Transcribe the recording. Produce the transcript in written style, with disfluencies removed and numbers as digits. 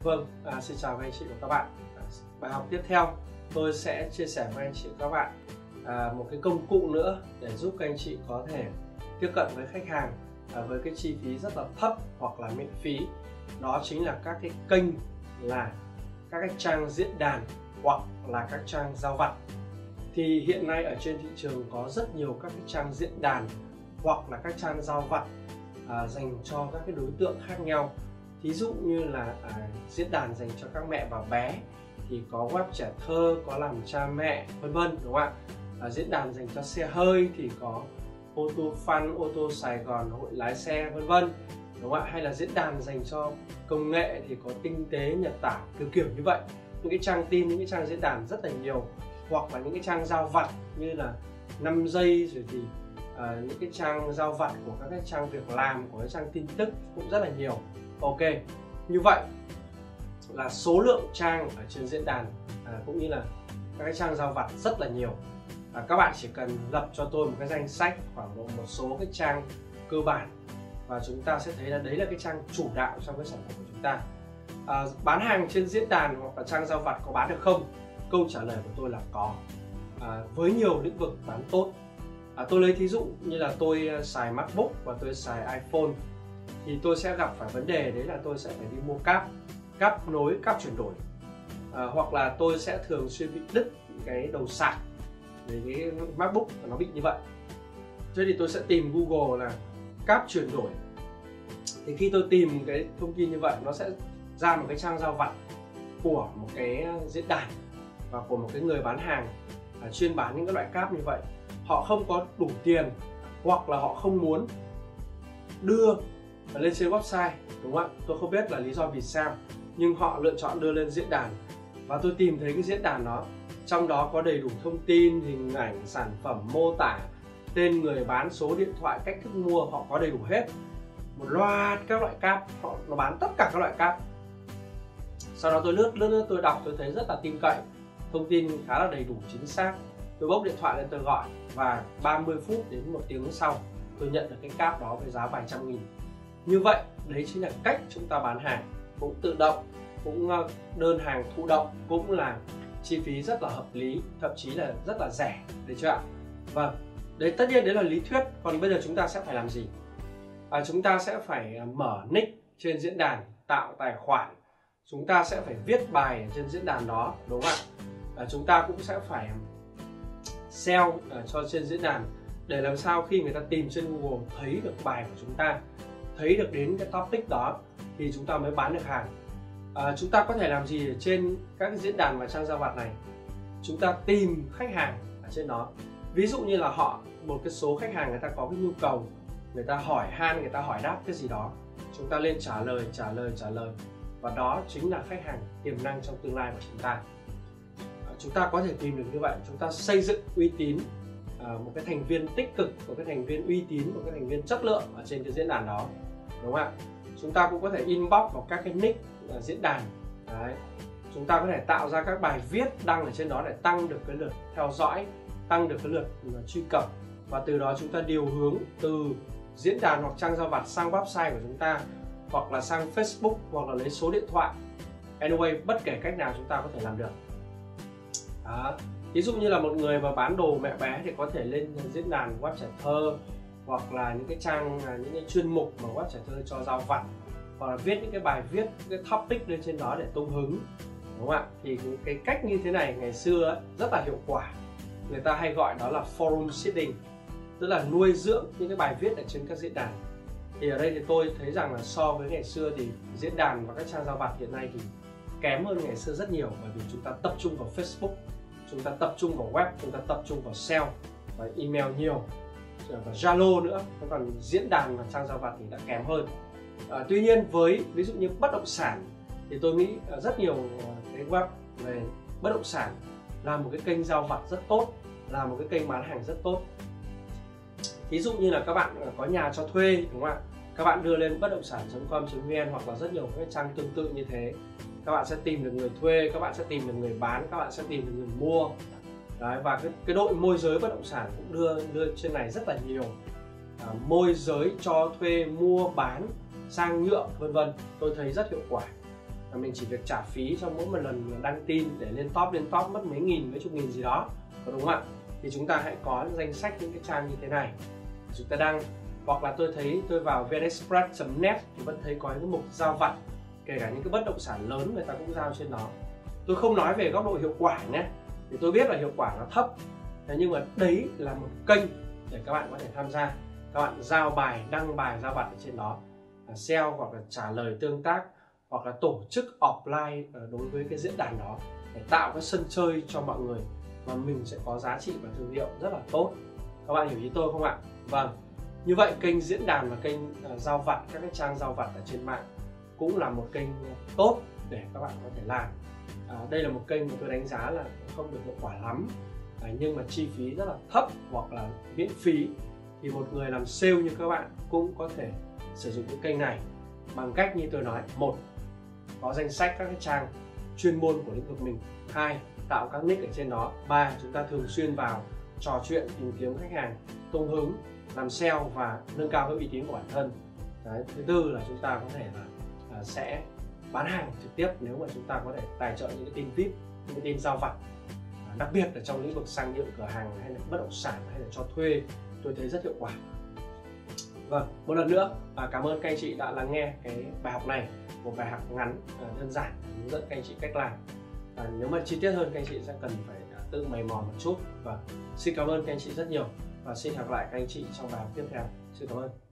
Vâng, xin chào các anh chị và các bạn. Bài học tiếp theo tôi sẽ chia sẻ với anh chị và các bạn một cái công cụ nữa để giúp các anh chị có thể tiếp cận với khách hàng với cái chi phí rất là thấp hoặc là miễn phí. Đó chính là các cái kênh, là các cái trang diễn đàn hoặc là các trang giao vặt. Thì hiện nay ở trên thị trường có rất nhiều các cái trang diễn đàn hoặc là các trang giao vặt dành cho các cái đối tượng khác nhau. Thí dụ như là diễn đàn dành cho các mẹ và bé thì có web trẻ thơ, có làm cha mẹ, vân vân, đúng không ạ? Diễn đàn dành cho xe hơi thì có ô tô Fun, ô tô Sài Gòn, hội lái xe, vân vân, đúng không ạ? Hay là diễn đàn dành cho công nghệ thì có Tinh tế, Nhật Tảo, kiểu như vậy. Những cái trang tin, những cái trang diễn đàn rất là nhiều, hoặc là những cái trang giao vặt như là 5 giây, rồi thì những cái trang giao vặt của các cái trang việc làm, của các trang tin tức cũng rất là nhiều. Ok, như vậy là số lượng trang ở trên diễn đàn cũng như là các cái trang giao vặt rất là nhiều. Các bạn chỉ cần lập cho tôi một cái danh sách khoảng một số cái trang cơ bản và chúng ta sẽ thấy là đấy là cái trang chủ đạo trong cái sản phẩm của chúng ta. Bán hàng trên diễn đàn hoặc là trang giao vặt có bán được không? Câu trả lời của tôi là có, với nhiều lĩnh vực bán tốt. Tôi lấy thí dụ như là tôi xài MacBook và tôi xài iPhone thì tôi sẽ gặp phải vấn đề đấy là tôi sẽ phải đi mua cáp nối, cáp chuyển đổi, hoặc là tôi sẽ thường xuyên bị đứt cái đầu sạc để cái MacBook nó bị như vậy. Thế thì tôi sẽ tìm Google là cáp chuyển đổi. Thì khi tôi tìm cái thông tin như vậy, nó sẽ ra một cái trang giao vặt của một cái diễn đàn và của một cái người bán hàng chuyên bán những cái loại cáp như vậy. Họ không có đủ tiền hoặc là họ không muốn đưa lên trên website, đúng không ạ? Tôi không biết là lý do vì sao, nhưng họ lựa chọn đưa lên diễn đàn. Và tôi tìm thấy cái diễn đàn đó, trong đó có đầy đủ thông tin, hình ảnh, sản phẩm, mô tả, tên người bán, số điện thoại, cách thức mua, họ có đầy đủ hết. Một loạt các loại cáp, nó bán tất cả các loại cáp. Sau đó tôi lướt, tôi đọc, tôi thấy rất là tin cậy, thông tin khá là đầy đủ, chính xác. Tôi bốc điện thoại lên tôi gọi và 30 phút đến 1 tiếng sau tôi nhận được cái cáp đó với giá vài trăm nghìn. Như vậy, đấy chính là cách chúng ta bán hàng, cũng tự động, cũng đơn hàng thụ động, cũng là chi phí rất là hợp lý, thậm chí là rất là rẻ, đấy chưa ạ? Vâng, đấy tất nhiên đấy là lý thuyết, còn bây giờ chúng ta sẽ phải làm gì? Chúng ta sẽ phải mở nick trên diễn đàn, tạo tài khoản, chúng ta sẽ phải viết bài ở trên diễn đàn đó, đúng không ạ? Chúng ta cũng sẽ phải SEO cho trên diễn đàn để làm sao khi người ta tìm trên Google thấy được bài của chúng ta, thấy được đến cái topic đó thì chúng ta mới bán được hàng. Chúng ta có thể làm gì ở trên các cái diễn đàn và trang giao vặt này? Chúng ta tìm khách hàng ở trên đó. Ví dụ như là một cái số khách hàng người ta có cái nhu cầu, người ta hỏi han, người ta hỏi đáp cái gì đó, chúng ta lên trả lời, và đó chính là khách hàng tiềm năng trong tương lai của chúng ta. Chúng ta có thể tìm được như vậy, chúng ta xây dựng uy tín, một cái thành viên tích cực, một cái thành viên uy tín, một cái thành viên chất lượng ở trên cái diễn đàn đó, đúng không ạ? Chúng ta cũng có thể inbox vào các cái nick diễn đàn. Đấy. Chúng ta có thể tạo ra các bài viết đăng ở trên đó để tăng được cái lượt theo dõi, tăng được cái lượt truy cập, và từ đó chúng ta điều hướng từ diễn đàn hoặc trang giao vặt sang website của chúng ta, hoặc là sang Facebook, hoặc là lấy số điện thoại. Anyway, bất kể cách nào chúng ta có thể làm được. Đó. Ví dụ như là một người mà bán đồ mẹ bé thì có thể lên diễn đàn web trẻ thơ, hoặc là những cái trang, những cái chuyên mục mà web trẻ thơ cho giao vặt, hoặc là viết những cái bài viết, những cái topic lên trên đó để tung hứng, đúng không ạ? Thì cái cách như thế này ngày xưa ấy, rất là hiệu quả. Người ta hay gọi đó là forum seeding, tức là nuôi dưỡng những cái bài viết ở trên các diễn đàn. Thì ở đây thì tôi thấy rằng là so với ngày xưa thì diễn đàn và các trang giao vặt hiện nay thì kém hơn ngày xưa rất nhiều, bởi vì chúng ta tập trung vào Facebook, chúng ta tập trung vào web, chúng ta tập trung vào SEO và email nhiều, và Zalo nữa. Còn diễn đàn và trang giao vặt thì đã kém hơn. Tuy nhiên với ví dụ như bất động sản thì tôi nghĩ rất nhiều cái web về bất động sản là một cái kênh giao vặt rất tốt, là một cái kênh bán hàng rất tốt. Ví dụ như là các bạn có nhà cho thuê, đúng không ạ? Các bạn đưa lên bất động sản.com.vn hoặc là rất nhiều các trang tương tự như thế, các bạn sẽ tìm được người thuê, các bạn sẽ tìm được người bán, các bạn sẽ tìm được người mua. Đấy, và cái đội môi giới bất động sản cũng đưa trên này rất là nhiều, môi giới cho thuê, mua bán, sang nhượng, vân vân. Tôi thấy rất hiệu quả. và mình chỉ việc trả phí trong mỗi một lần đăng tin để lên top mất mấy nghìn, mấy chục nghìn gì đó, có đúng không ạ? Thì chúng ta hãy có danh sách những cái trang như thế này chúng ta đăng. Hoặc là tôi vào vnexpress.net thì vẫn thấy có cái mục giao vặt, kể cả những cái bất động sản lớn người ta cũng giao trên đó. Tôi không nói về góc độ hiệu quả nhé, thì tôi biết là hiệu quả nó thấp, nhưng mà đấy là một kênh để các bạn có thể tham gia. Các bạn giao bài, đăng bài giao vặt ở trên đó, SEO hoặc là trả lời tương tác, hoặc là tổ chức offline đối với cái diễn đàn đó để tạo cái sân chơi cho mọi người, và mình sẽ có giá trị và thương hiệu rất là tốt. Các bạn hiểu ý tôi không ạ? Vâng. Như vậy kênh diễn đàn và kênh giao vặt, các cái trang giao vặt ở trên mạng cũng là một kênh tốt để các bạn có thể làm. Đây là một kênh mà tôi đánh giá là không được hiệu quả lắm, nhưng mà chi phí rất là thấp hoặc là miễn phí, thì một người làm sale như các bạn cũng có thể sử dụng cái kênh này bằng cách như tôi nói: một, có danh sách các cái trang chuyên môn của lĩnh vực mình; hai, tạo các nick ở trên đó; ba, chúng ta thường xuyên vào trò chuyện, tìm kiếm khách hàng, tung hứng, làm sale và nâng cao cái uy tín của bản thân. Đấy, thứ tư là chúng ta có thể là sẽ bán hàng trực tiếp nếu mà chúng ta có thể tài trợ những cái tin VIP, những cái tin giao vặt, đặc biệt là trong lĩnh vực sang nhượng cửa hàng hay là bất động sản hay là cho thuê, tôi thấy rất hiệu quả. Vâng, một lần nữa cảm ơn các anh chị đã lắng nghe cái bài học này, một bài học ngắn đơn giản hướng dẫn các anh chị cách làm. Nếu mà chi tiết hơn các anh chị sẽ cần phải tự mày mò một chút. Và xin cảm ơn các anh chị rất nhiều, và xin gặp lại các anh chị trong bài học tiếp theo. Xin cảm ơn.